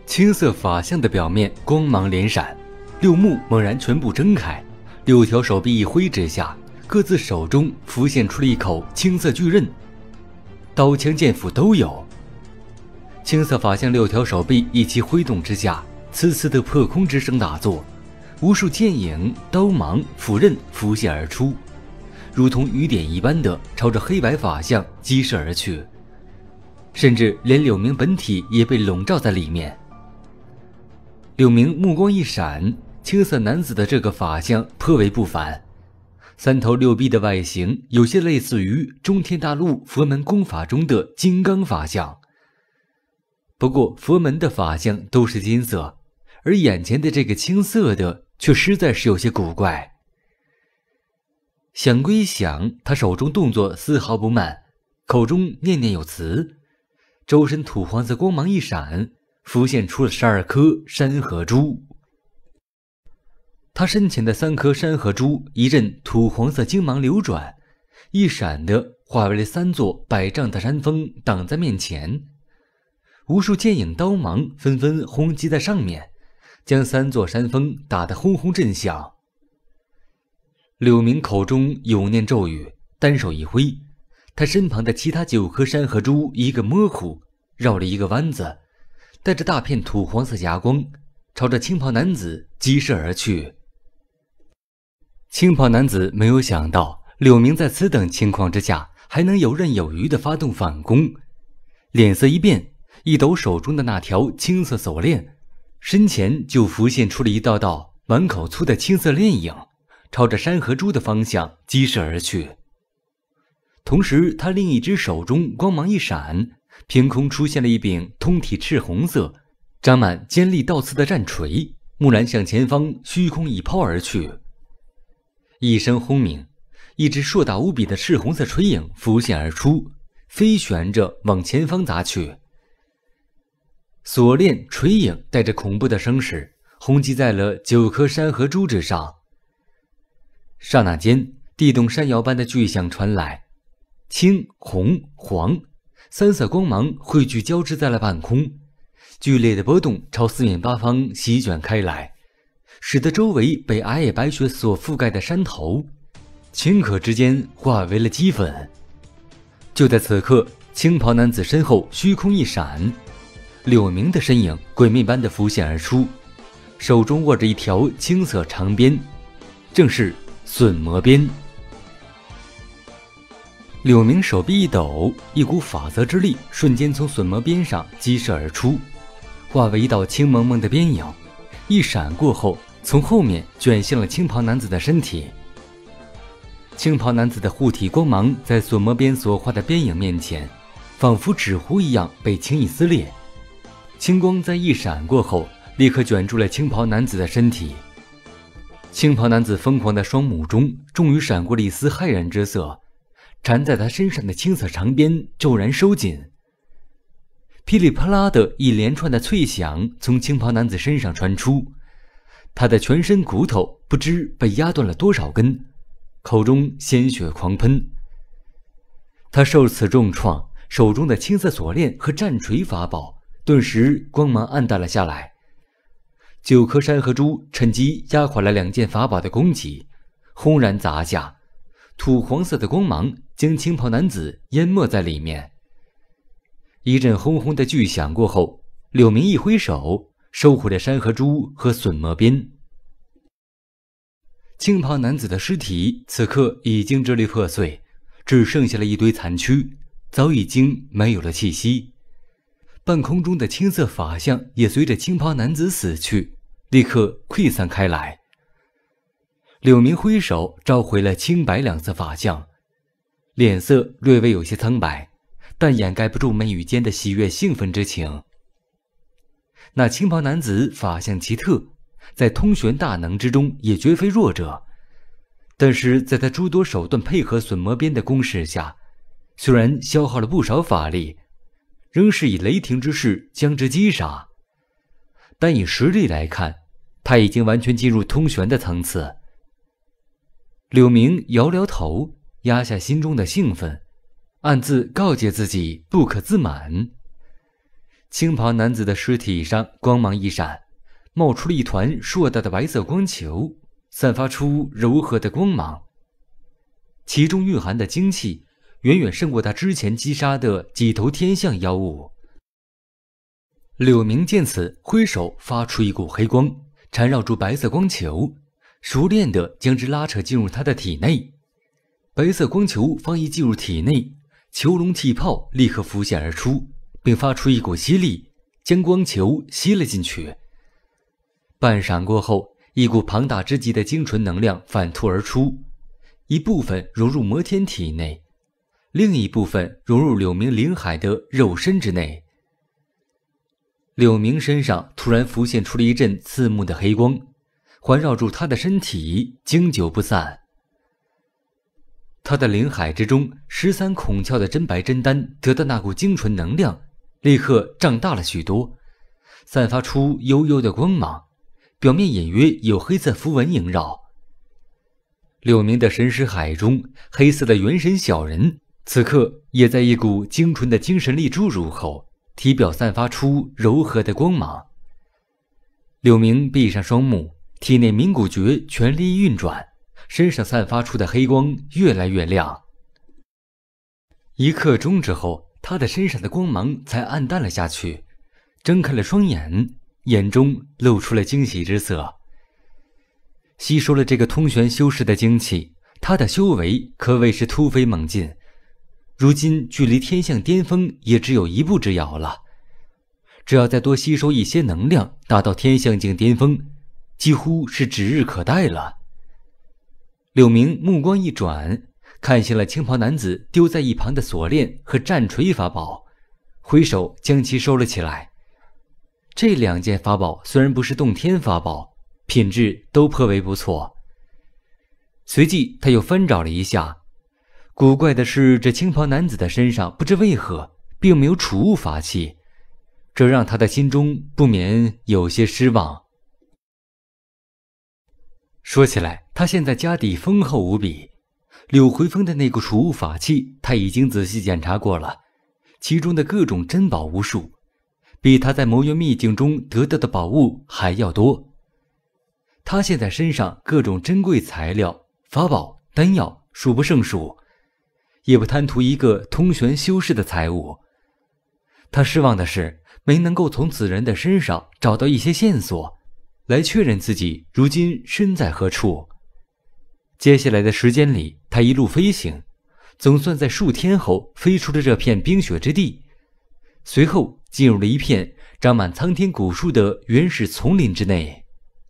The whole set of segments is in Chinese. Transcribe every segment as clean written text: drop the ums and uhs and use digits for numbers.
青色法相的表面光芒连闪，六目猛然全部睁开，六条手臂一挥之下，各自手中浮现出了一口青色巨刃，刀枪剑斧都有。青色法相六条手臂一起挥动之下，呲呲的破空之声大作，无数剑影、刀芒、斧刃浮现而出，如同雨点一般的朝着黑白法相击射而去，甚至连柳明本体也被笼罩在里面。柳明目光一闪，青色男子的这个法相颇为不凡，三头六臂的外形有些类似于中天大陆佛门功法中的金刚法相。不过佛门的法相都是金色，而眼前的这个青色的却实在是有些古怪。想归想，他手中动作丝毫不慢，口中念念有词，周身土黄色光芒一闪，浮现出了12颗山河珠。他身前的3颗山河珠一阵土黄色金芒流转，一闪的化为了3座100丈的山峰挡在面前，无数剑影刀芒纷纷轰击在上面，将3座山峰打得轰轰震响。柳明口中有念咒语，单手一挥，他身旁的其他9颗山河珠一个模糊，绕了一个弯子，带着大片土黄色霞光，朝着青袍男子击射而去。青袍男子没有想到柳明在此等情况之下还能游刃有余地发动反攻，脸色一变，一抖手中的那条青色锁链，身前就浮现出了一道道满口粗的青色链影，朝着山河珠的方向击射而去。同时他另一只手中光芒一闪，凭空出现了一柄通体赤红色、长满尖利倒刺的战锤，蓦然向前方虚空一抛而去。一声轰鸣，一只硕大无比的赤红色锤影浮现而出，飞旋着往前方砸去。锁链锤影带着恐怖的声势轰击在了9颗山河珠之上。刹那间，地动山摇般的巨响传来，青、红、黄3色光芒汇聚交织在了半空，剧烈的波动朝四面八方席卷开来，使得周围被皑皑白雪所覆盖的山头顷刻之间化为了齑粉。就在此刻，青袍男子身后虚空一闪，柳明的身影鬼魅般的浮现而出，手中握着一条青色长鞭，正是隼魔鞭。柳明手臂一抖，一股法则之力瞬间从隼魔鞭上激射而出，化为一道青蒙蒙的鞭影，一闪过后，从后面卷向了青袍男子的身体。青袍男子的护体光芒在隼魔鞭所化的鞭影面前，仿佛纸糊一样被轻易撕裂。青光在一闪过后，立刻卷住了青袍男子的身体。青袍男子疯狂的双目中终于闪过了一丝骇然之色，缠在他身上的青色长鞭骤然收紧，噼里啪啦的一连串的脆响从青袍男子身上传出，他的全身骨头不知被压断了多少根，口中鲜血狂喷。他受此重创，手中的青色锁链和战锤法宝顿时光芒暗淡了下来。9颗山河珠趁机压垮了2件法宝的攻击，轰然砸下，土黄色的光芒将青袍男子淹没在里面。一阵轰轰的巨响过后，柳明一挥手收回了山河珠和隼魔鞭。青袍男子的尸体此刻已经支离破碎，只剩下了一堆残躯，早已经没有了气息。半空中的青色法相也随着青袍男子死去，立刻溃散开来。柳明挥手召回了青白2色法相，脸色略微有些苍白，但掩盖不住眉宇间的喜悦兴奋之情。那青袍男子法相奇特，在通玄大能之中也绝非弱者，但是在他诸多手段配合隼魔鞭的攻势下，虽然消耗了不少法力，仍是以雷霆之势将之击杀，但以实力来看，他已经完全进入通玄的层次。柳明摇摇头，压下心中的兴奋，暗自告诫自己不可自满。 青袍男子的尸体上光芒一闪，冒出了一团硕大的白色光球，散发出柔和的光芒，其中蕴含的精气远远胜过他之前击杀的几头天象妖物。柳明见此，挥手发出一股黑光，缠绕住白色光球，熟练地将之拉扯进入他的体内。白色光球方一进入体内，囚笼气泡立刻浮现而出，并发出一股吸力，将光球吸了进去。半晌过后，一股庞大之极的精纯能量反吐而出，一部分融入摩天体内，另一部分融入柳明灵海的肉身之内。柳明身上突然浮现出了一阵刺目的黑光，环绕住他的身体，经久不散。他的灵海之中13孔窍的真白真丹得到那股精纯能量，立刻胀大了许多，散发出幽幽的光芒，表面隐约有黑色符文萦绕。柳明的神识海中，黑色的元神小人此刻也在一股精纯的精神力注入后，体表散发出柔和的光芒。柳明闭上双目，体内冥谷诀全力运转，身上散发出的黑光越来越亮。1刻钟之后，他的身上的光芒才暗淡了下去，睁开了双眼，眼中露出了惊喜之色。吸收了这个通玄修士的精气，他的修为可谓是突飞猛进，如今距离天象巅峰也只有1步之遥了。只要再多吸收一些能量，达到天象境巅峰，几乎是指日可待了。柳明目光一转，看向了青袍男子丢在一旁的锁链和战锤法宝，挥手将其收了起来。这2件法宝虽然不是洞天法宝，品质都颇为不错。随即他又翻找了一下，古怪的是，这青袍男子的身上不知为何并没有储物法器，这让他的心中不免有些失望。说起来，他现在家底丰厚无比，柳回风的那个储物法器他已经仔细检查过了，其中的各种珍宝无数，比他在魔元秘境中得到的宝物还要多。他现在身上各种珍贵材料、法宝、丹药数不胜数，也不贪图一个通玄修士的财物。他失望的是没能够从此人的身上找到一些线索，来确认自己如今身在何处。接下来的时间里，他一路飞行，总算在数天后飞出了这片冰雪之地，随后进入了一片长满苍天古树的原始丛林之内。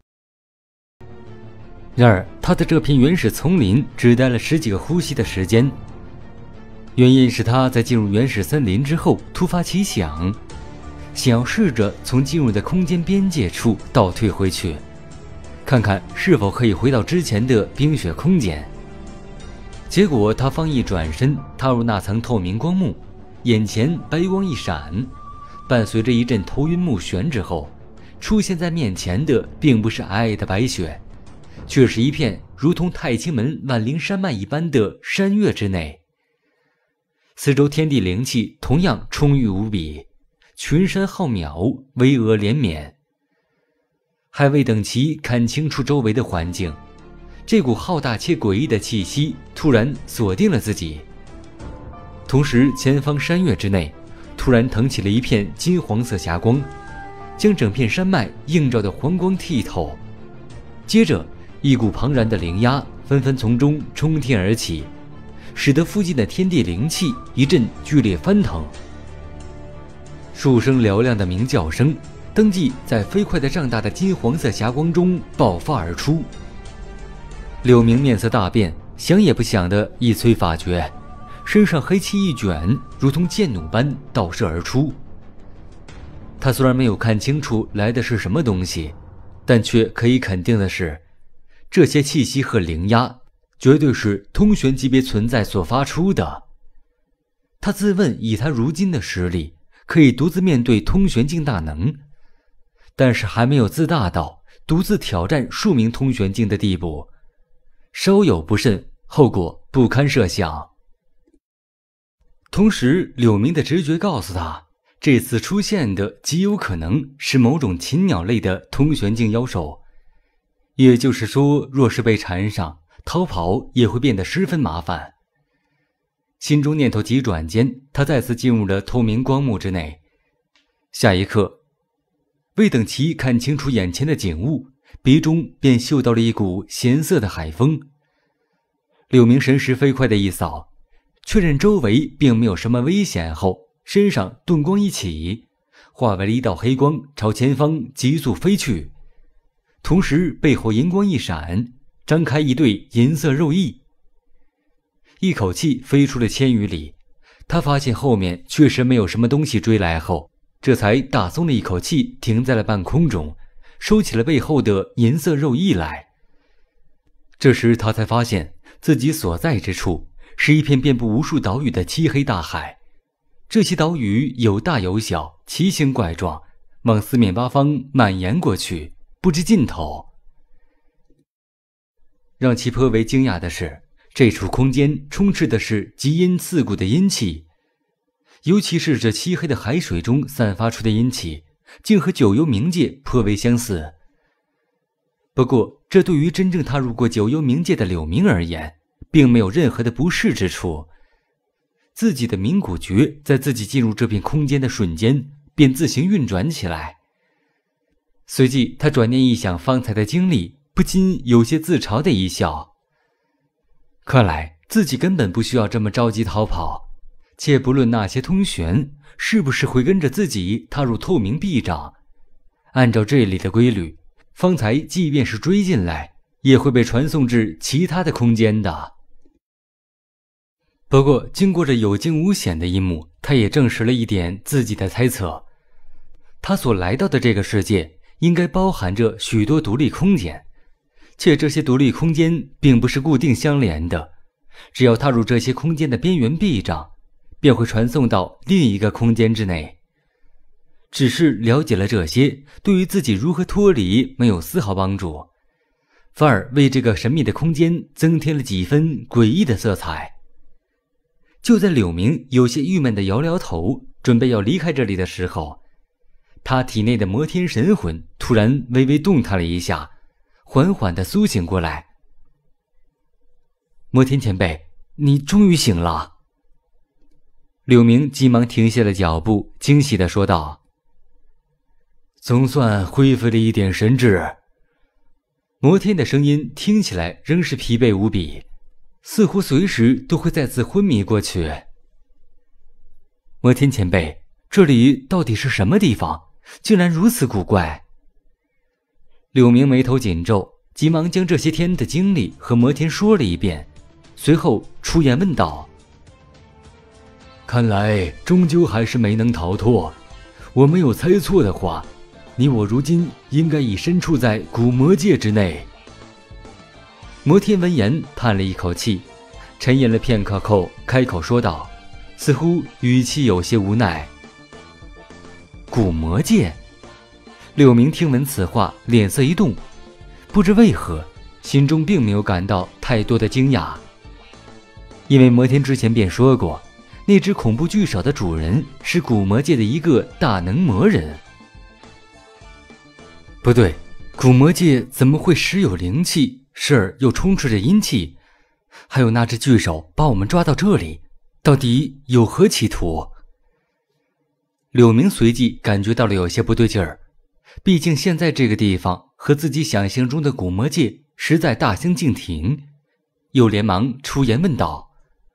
然而他在这片原始丛林只待了10几个呼吸的时间，原因是他在进入原始森林之后突发奇想，想要试着从进入的空间边界处倒退回去，看看是否可以回到之前的冰雪空间。结果他方一转身踏入那层透明光幕，眼前白光一闪，伴随着一阵头晕目眩之后，出现在面前的并不是皑皑的白雪，却是一片如同太清门万灵山脉一般的山岳之内。四周天地灵气同样充裕无比，群山浩渺，巍峨连绵。还未等其看清楚周围的环境，这股浩大且诡异的气息突然锁定了自己。同时前方山岳之内突然腾起了一片金黄色霞光，将整片山脉映照得黄光剔透。接着一股庞然的灵压纷纷从中冲天而起，使得附近的天地灵气一阵剧烈翻腾。数声嘹亮的鸣叫声当即在飞快的胀大的金黄色霞光中爆发而出。柳明面色大变，想也不想的一催法诀，身上黑气一卷，如同箭弩般倒射而出。他虽然没有看清楚来的是什么东西，但却可以肯定的是，这些气息和灵压绝对是通玄级别存在所发出的。他自问以他如今的实力，可以独自面对通玄境大能，但是还没有自大到独自挑战数名通玄境的地步，稍有不慎，后果不堪设想。同时柳明的直觉告诉他， 这次出现的极有可能是某种禽鸟类的通玄境妖兽，也就是说，若是被缠上，逃跑也会变得十分麻烦。心中念头急转间，他再次进入了透明光幕之内。下一刻，未等其看清楚眼前的景物，鼻中便嗅到了一股咸涩的海风。柳明神识飞快的一扫，确认周围并没有什么危险后，身上顿光一起，化为了一道黑光，朝前方急速飞去。同时背后银光一闪，张开一对银色肉翼，一口气飞出了千余里。他发现后面确实没有什么东西追来后，这才大松了一口气，停在了半空中，收起了背后的银色肉翼来。这时他才发现自己所在之处是一片遍布无数岛屿的漆黑大海，这些岛屿有大有小，奇形怪状，往四面八方蔓延过去，不知尽头。让其颇为惊讶的是，这处空间充斥的是极阴刺骨的阴气，尤其是这漆黑的海水中散发出的阴气，竟和九幽冥界颇为相似。不过，这对于真正踏入过九幽冥界的柳明而言，并没有任何的不适之处。自己的冥谷诀在自己进入这片空间的瞬间，便自行运转起来。随即，他转念一想方才的经历，不禁有些自嘲的一笑。看来自己根本不需要这么着急逃跑，且不论那些通玄是不是会跟着自己踏入透明壁障，按照这里的规律，方才即便是追进来，也会被传送至其他的空间的。不过经过这有惊无险的一幕，他也证实了一点自己的猜测，他所来到的这个世界应该包含着许多独立空间，且这些独立空间并不是固定相连的，只要踏入这些空间的边缘壁障，便会传送到另一个空间之内。只是了解了这些，对于自己如何脱离没有丝毫帮助，反而为这个神秘的空间增添了几分诡异的色彩。就在柳明有些郁闷地摇摇头，准备要离开这里的时候，他体内的摩天神魂突然微微动弹了一下，缓缓地苏醒过来。摩天前辈，你终于醒了。柳明急忙停下了脚步，惊喜地说道：总算恢复了一点神智。摩天的声音听起来仍是疲惫无比，似乎随时都会再次昏迷过去。摩天前辈，这里到底是什么地方？竟然如此古怪。柳明眉头紧皱，急忙将这些天的经历和摩天说了一遍，随后出言问道：看来终究还是没能逃脱。我没有猜错的话，你我如今应该已身处在古魔界之内。摩天闻言叹了一口气，沉吟了片刻后开口说道，似乎语气有些无奈。古魔界？柳明听闻此话，脸色一动，不知为何，心中并没有感到太多的惊讶，因为摩天之前便说过，那只恐怖巨兽的主人是古魔界的一个大能魔人。不对，古魔界怎么会时有灵气，时而又充斥着阴气？还有那只巨兽把我们抓到这里，到底有何企图？柳明随即感觉到了有些不对劲儿，毕竟现在这个地方和自己想象中的古魔界实在大相径庭，又连忙出言问道：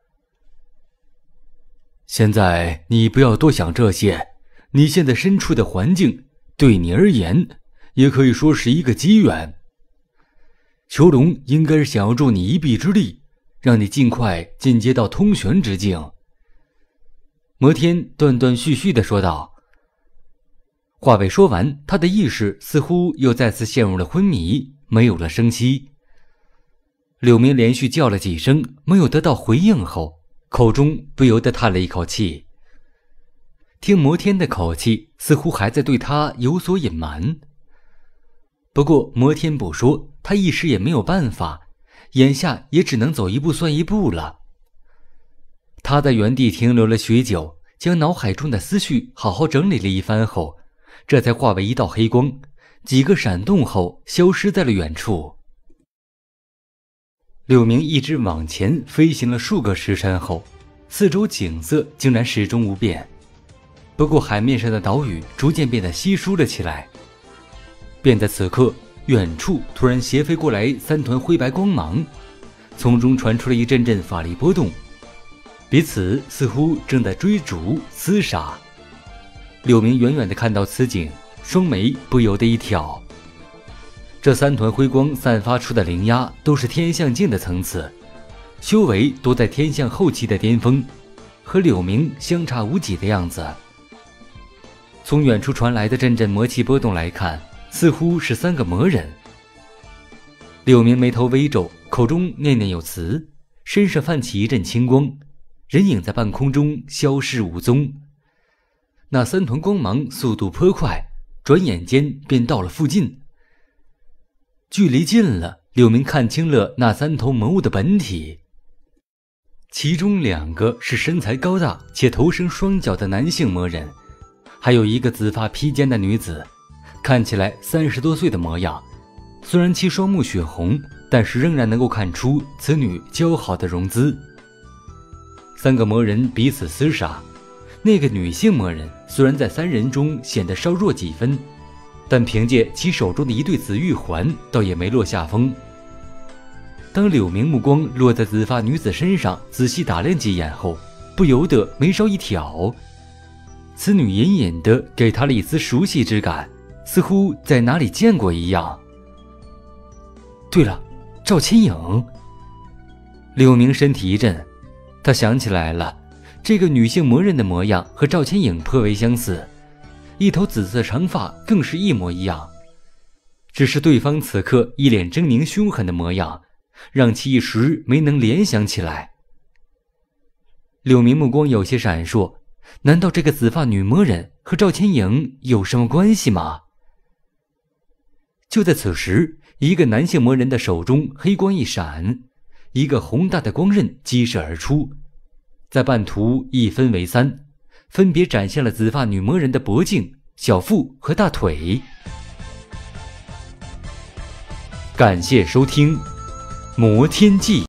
现在你不要多想这些，你现在身处的环境对你而言也可以说是一个机缘。囚龙应该是想要助你一臂之力，让你尽快进阶到通玄之境。摩天断断续续地说道。话未说完，他的意识似乎又再次陷入了昏迷，没有了声息。柳明连续叫了几声，没有得到回应后，口中不由得叹了一口气。听摩天的口气，似乎还在对他有所隐瞒。不过摩天不说，他一时也没有办法，眼下也只能走一步算一步了。他在原地停留了许久， 将脑海中的思绪好好整理了一番后，这才化为一道黑光，几个闪动后消失在了远处。柳明一直往前飞行了数个时辰后，四周景色竟然始终无变。不过海面上的岛屿逐渐变得稀疏了起来。便在此刻，远处突然斜飞过来3团灰白光芒，从中传出了一阵阵法力波动，彼此似乎正在追逐厮杀。柳明远远地看到此景，双眉不由得一挑。这3团辉光散发出的灵压都是天象境的层次，修为都在天象后期的巅峰，和柳明相差无几的样子。从远处传来的阵阵魔气波动来看，似乎是3个魔人。柳明眉头微皱，口中念念有词，身上泛起一阵青光，人影在半空中消失无踪。那3团光芒速度颇快，转眼间便到了附近。距离近了，柳明看清了那3头魔物的本体，其中2个是身材高大且头生双脚的男性魔人，还有一个紫发披肩的女子，看起来30多岁的模样。虽然其双目血红，但是仍然能够看出此女姣好的容姿。3个魔人彼此厮杀，那个女性魔人虽然在3人中显得稍弱几分，但凭借其手中的一对紫玉环，倒也没落下风。当柳明目光落在紫发女子身上，仔细打量几眼后，不由得眉梢一挑。此女隐隐地给他了一丝熟悉之感，似乎在哪里见过一样。对了，赵千影。柳明身体一震，他想起来了，这个女性魔人的模样和赵千影颇为相似，一头紫色长发更是一模一样。只是对方此刻一脸狰狞凶狠的模样，让其一时没能联想起来。柳明目光有些闪烁，难道这个紫发女魔人和赵千影有什么关系吗？就在此时，一个男性魔人的手中黑光一闪，一个宏大的光刃激射而出，在半途一分为3，分别展现了紫发女魔人的脖颈、小腹和大腿。感谢收听《魔天记》。